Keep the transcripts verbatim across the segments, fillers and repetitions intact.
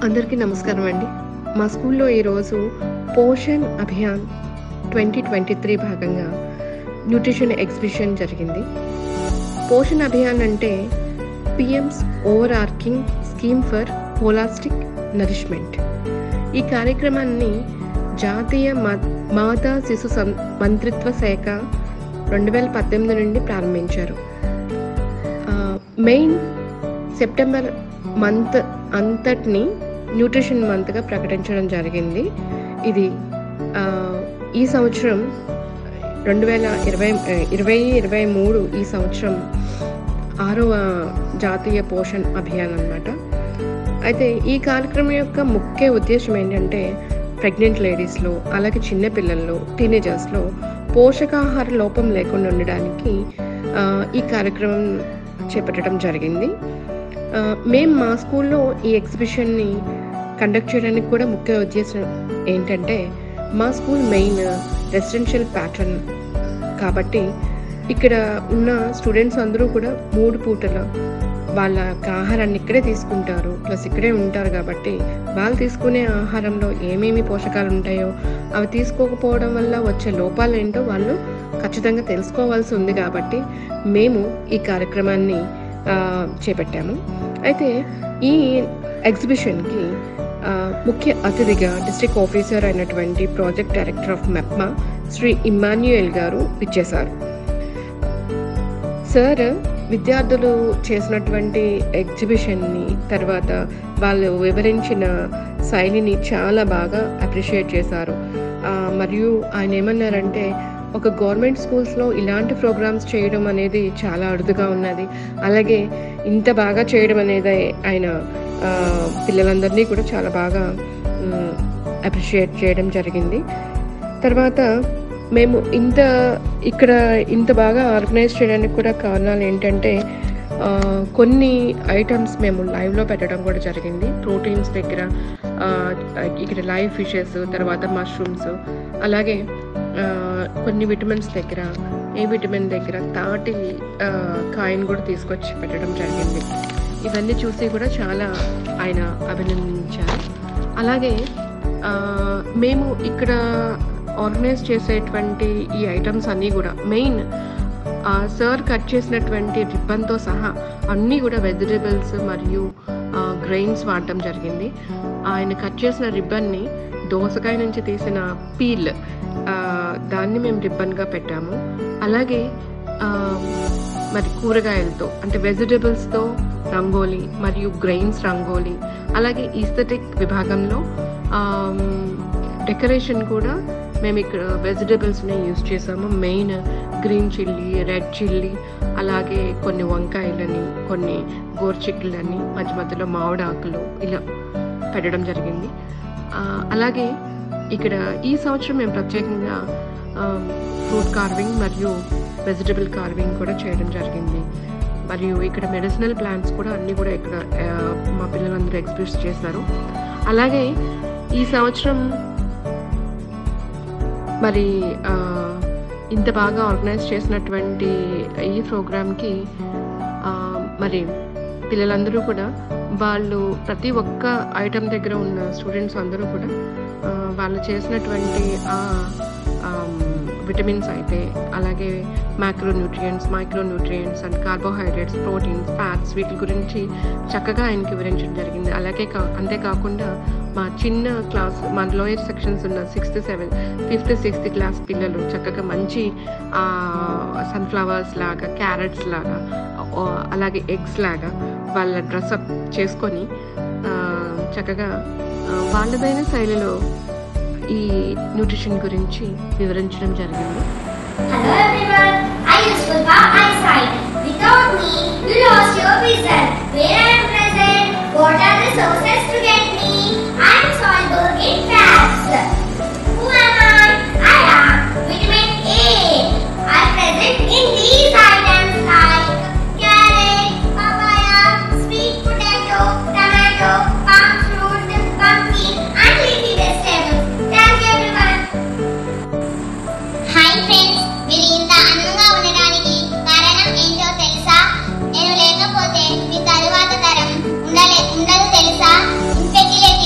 అందరికీ నమస్కారం అండి. మా స్కూల్లో ఈరోజు Poshan Abhiyan twenty twenty three భాగంగా న్యూట్రిషన్ ఎగ్జిబిషన్ జరిగింది. పోషణ్ అభియాన్ అంటే PM's overarching scheme for holistic nourishment. ఈ కార్యక్రమాన్ని జాతీయ మాతా శిశు మంత్రిత్వ శాఖ రెండు వేల పద్దెనిమిది నుండి ప్రారంభించారు. మెయిన్ సెప్టెంబర్ మంత్ అంతటిని న్యూట్రిషన్ మంత్గా ప్రకటించడం జరిగింది. ఇది ఈ సంవత్సరం రెండు వేల ఇరవై ఇరవై ఇరవై మూడు ఈ సంవత్సరం ఆరవ జాతీయ పోషణ్ అభియాన్ అన్నమాట. అయితే ఈ కార్యక్రమం యొక్క ముఖ్య ఉద్దేశం ఏంటంటే ప్రెగ్నెంట్ లేడీస్లో, అలాగే చిన్నపిల్లల్లో, టీనేజర్స్లో పోషకాహార లోపం లేకుండా ఉండడానికి ఈ కార్యక్రమం చేపట్టడం జరిగింది. మేము మా స్కూల్లో ఈ ఎగ్జిబిషన్ని కండక్ట్ చేయడానికి కూడా ముఖ్య ఉద్దేశం ఏంటంటే మా స్కూల్ మెయిన్ రెసిడెన్షియల్ ప్యాటర్న్ కాబట్టి ఇక్కడ ఉన్న స్టూడెంట్స్ అందరూ కూడా మూడు పూటల వాళ్ళ ఆహారాన్ని ఇక్కడే తీసుకుంటారు, ప్లస్ ఇక్కడే ఉంటారు. కాబట్టి వాళ్ళు తీసుకునే ఆహారంలో ఏమేమి పోషకాలు ఉంటాయో అవి తీసుకోకపోవడం వల్ల వచ్చే లోపాలు ఏంటో వాళ్ళు ఖచ్చితంగా తెలుసుకోవాల్సి ఉంది. కాబట్టి మేము ఈ కార్యక్రమాన్ని చేపట్టాము. అయితే ఈ ఎగ్జిబిషన్కి ముఖ్య అతిథిగా డిస్ట్రిక్ట్ ఆఫీసర్ అయినటువంటి project director of MEPMA Shri Emmanuel గారు ఇచ్చేశారు. సార్ విద్యార్థులు చేసినటువంటి ఎగ్జిబిషన్ని తర్వాత వాళ్ళు వివరించిన శైలిని చాలా బాగా అప్రిషియేట్ చేశారు. మరియు ఆయన ఏమన్నారంటే ఒక గవర్నమెంట్ స్కూల్స్లో ఇలాంటి ప్రోగ్రామ్స్ చేయడం అనేది చాలా అరుదుగా ఉన్నది. అలాగే ఇంత బాగా చేయడం అనేది ఆయన పిల్లలందరినీ కూడా చాలా బాగా అప్రిషియేట్ చేయడం జరిగింది. తర్వాత మేము ఇంత ఇక్కడ ఇంత బాగా ఆర్గనైజ్ చేయడానికి కూడా కారణాలు ఏంటంటే కొన్ని ఐటమ్స్ మేము లైవ్లో పెట్టడం కూడా జరిగింది. ప్రోటీన్స్ దగ్గర ఇక్కడ లైవ్ ఫిషెస్, తర్వాత మష్రూమ్స్, అలాగే కొన్ని విటమిన్స్ దగ్గర ఏ విటమిన్ దగ్గర తాటి కాయను కూడా తీసుకొచ్చి పెట్టడం జరిగింది. ఇవన్నీ చూసి కూడా చాలా ఆయన అభినందించారు. అలాగే మేము ఇక్కడ ఆర్గనైజ్ చేసేటువంటి ఈ ఐటమ్స్ అన్నీ కూడా మెయిన్ సార్ కట్ చేసినటువంటి రిబ్బన్తో సహా అన్నీ కూడా వెజిటేబుల్స్ మరియు గ్రెయిన్స్ వాడటం జరిగింది. ఆయన కట్ చేసిన రిబ్బన్ని దోసకాయ నుంచి తీసిన పీల్ దాన్ని మేము రిబ్బన్గా పెట్టాము. అలాగే మరి కూరగాయలతో అంటే వెజిటేబుల్స్తో రంగోలీ మరియు గ్రెయిన్స్ రంగోలీ, అలాగే ఈస్థెటిక్ విభాగంలో డెకరేషన్ కూడా మేము ఇక్కడ వెజిటేబుల్స్ని యూజ్ చేసాము. Main green chilli, red chilli, అలాగే కొన్ని వంకాయలని, కొన్ని గోర్చిక్కులని, మధ్య మధ్యలో మామిడాకులు ఇలా పెట్టడం జరిగింది. అలాగే ఇక్కడ ఈ సంవత్సరం మేము ప్రత్యేకంగా ఫ్రూట్ కార్వింగ్ మరియు వెజిటబుల్ కార్వింగ్ కూడా చేయడం జరిగింది. మరియు ఇక్కడ మెడిసినల్ ప్లాంట్స్ కూడా అన్నీ కూడా ఇక్కడ మా పిల్లలందరూ ఎగ్జిబిట్ చేశారు. అలాగే ఈ సంవత్సరం మరి ఇంత బాగా ఆర్గనైజ్ చేసినటువంటి ఈ ప్రోగ్రామ్కి మరి పిల్లలందరూ కూడా వాళ్ళు ప్రతి ఒక్క ఐటమ్ దగ్గర ఉన్న స్టూడెంట్స్ అందరూ కూడా వాళ్ళు చేసినటువంటి విటమిన్స్ అయితే, అలాగే macronutrients, micronutrients and carbohydrates, proteins, fats వీటి గురించి చక్కగా ఆయనకి వివరించడం జరిగింది. అలాగే కా అంతేకాకుండా మా చిన్న క్లాస్ మా లోయర్ సెక్షన్స్ ఉన్న sixth seventh fifth sixth class పిల్లలు చక్కగా మంచి సన్ఫ్లవర్స్ లాగా, క్యారెట్స్ లాగా, అలాగే ఎగ్స్ లాగా వాళ్ళ డ్రెస్అప్ చేసుకొని చక్కగా వాళ్ళదైన శైలిలో ఈ న్యూట్రిషన్ గురించి వివరించడం జరిగింది. Hello everyone, I use Pulpa eyesight. Without me, you lost your vision. Where I am present, what are the sources to get me? I am soluble in fats. Who am I? I am vitamin A. I am present in these items like carrot, papaya, sweet potato, tomato, palm fruit, pumpkin and leafy vegetables. Thank you everyone. Hi friends, మీరు ఇంత అందంగా ఉండడానికి కారణం ఏంటో తెలుసా? నేను లేకపోతే మీ తరువాత తరం ఉండలే ఉండదు తెలుసా? ఇన్ఫెక్టిలేట్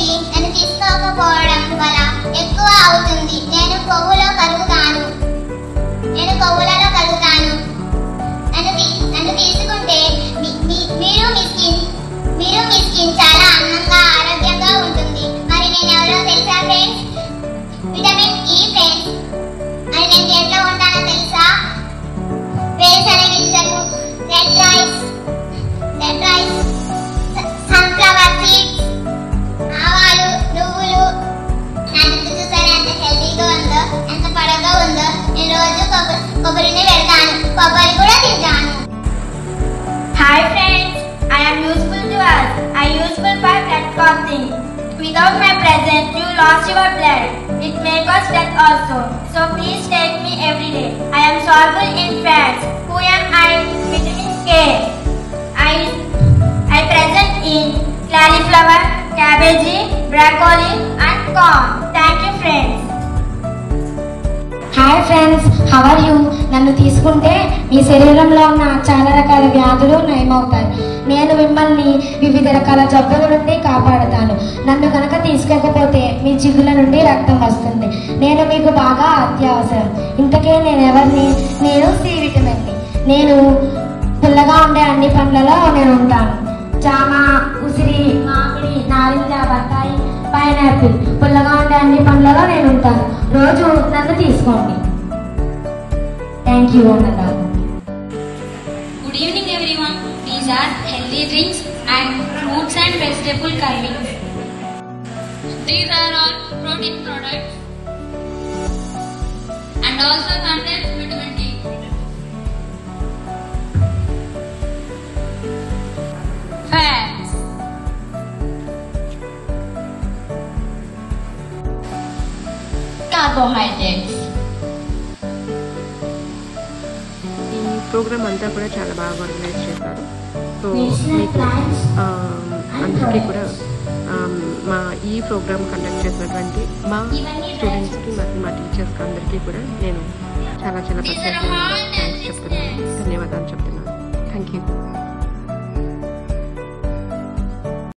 కొవ్వులో కరుగుతాను నేను కొవ్వులలో కరుగుతాను నన్ను నన్ను తీసుకుంటే మీరు మీ స్కిన్ మీరు మీ స్కిన్ చాలా అందంగా ఆరోగ్యంగా ఉంటుంది. మరి నేను ఎవరో తెలుసా ఫ్రెండ్స్? Vitamin E friends. మరి నేను దేంట్లో ఉంటానో తెలుసా? వేరుశనగ గింజలు, red rice red rice sunflower seeds, ఆవాలు, నువ్వులు. నా జుట్టు చూసారా ఎంత హెల్తీగా ఉందో, ఎంత పొడవుగా ఉందో. నేను రోజు కొబ్బరి కొబ్బరిని పెడతాను, కొబ్బరి కూడా తింటాను. Hi friends, I am useful to us. I useful for blood clotting. Without my presence, you lost your blood. It may cause death also. So please take me every day. I am soluble in fats. Who am I? Vitamin K. I I present in cauliflower, cabbage, broccoli, and corn. Thank you, friends. Hi friends, how are you? నన్ను తీసుకుంటే మీ శరీరంలో ఉన్న చాలా రకాల వ్యాధులు నయమవుతాయి. నేను మిమ్మల్ని వివిధ రకాల జబ్బుల నుండి కాపాడుతాను. నన్ను కనుక తీసుకోకపోతే మీ జిగుల నుండి రక్తం వస్తుంది. నేను మీకు బాగా అత్యవసరం. ఇంతకే నేను ఎవరిని? నేను సి విటమిన్ని. నేను పుల్లగా ఉండే అన్ని పండ్లలో నేను ఉంటాను. జామ, ఉసిరి, మామిడి, నారింజ, బత్తాయి, పైనాపిల్. పుల్లగా ఉండే అన్ని పండ్లలో నేను ఉంటాను. రోజు నన్ను తీసుకోండి. థ్యాంక్ యూ అన్నదా. Good evening everyone. These are healthy drinks and fruits and vegetable curries. These are all protein products and also contains vitamin D. Fats. Carbohydrates. ఈ ప్రోగ్రామ్ అంతా కూడా చాలా బాగా ఆర్గనైజ్ చేశారు. సో మీకు అందరికీ కూడా మా ఈ ప్రోగ్రామ్ కండక్ట్ చేసినటువంటి మా స్టూడెంట్స్కి మరియు మా టీచర్స్కి అందరికీ కూడా నేను చాలా చాలా ప్రత్యేకంగా థ్యాంక్స్ చెప్తున్నాను, ధన్యవాదాలు చెప్తున్నాను. Thank you.